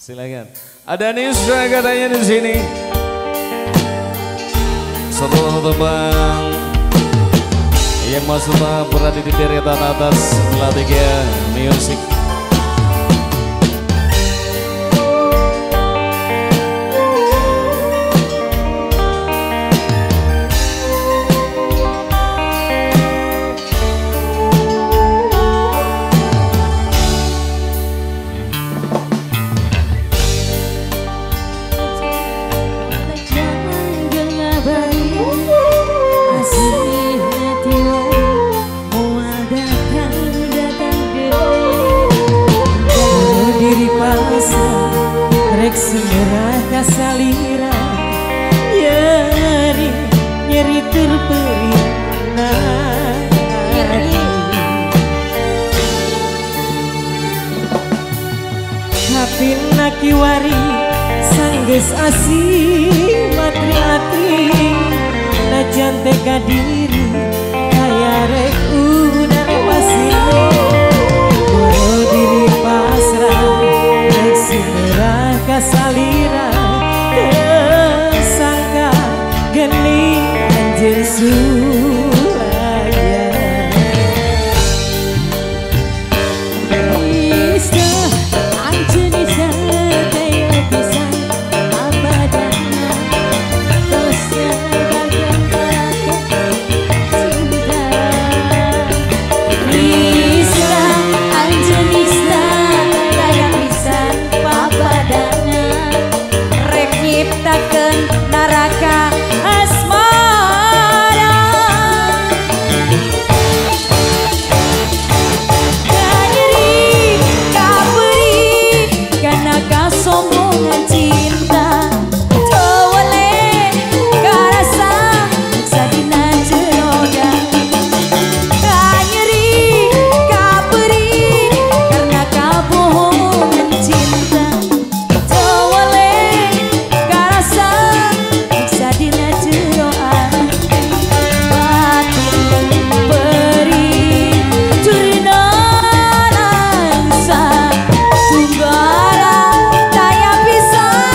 Silakan. Ada Nisra katanya di sini. Seluruh teman yang masuk berada di deretan atas Latika Music. Semerah kasalira nyeri terperi tapi nakiwari sanggeus asih matri-matri najan teka diri kaya rek udah wasile boro diri pasrah rek semerah kasalira tersangka geni anjir sulaya bisa anjir bisa kaya bisa abadana dosa bagian cinta bisa anjir bisa kaya bisa abadana rek nyiptakeun neraka asmara nyeri kaberi karena kasombongan cinta tewele karasa sadina jeroda nyeri kaberi karena kabohongan cinta tewele karasa sadina jeroa batin beri curina nangsa tunggara daya pisan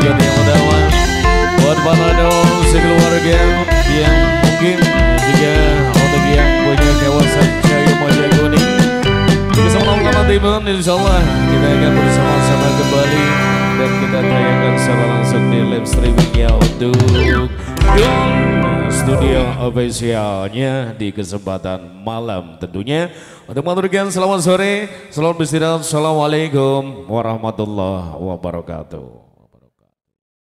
ikut yang utama buat para dong sekeluarga yang mungkin juga untuk yang punya kawasan Jaya Moja Kuning. Bersama Lama Timun, insyaallah kita akan bersama-sama kembali dan kita tayangkan secara langsung di live streamingnya untuk studio officialnya di kesempatan malam tentunya. Untuk mengaturkan selamat sore, selamat beristirahat, assalamualaikum warahmatullahi wabarakatuh.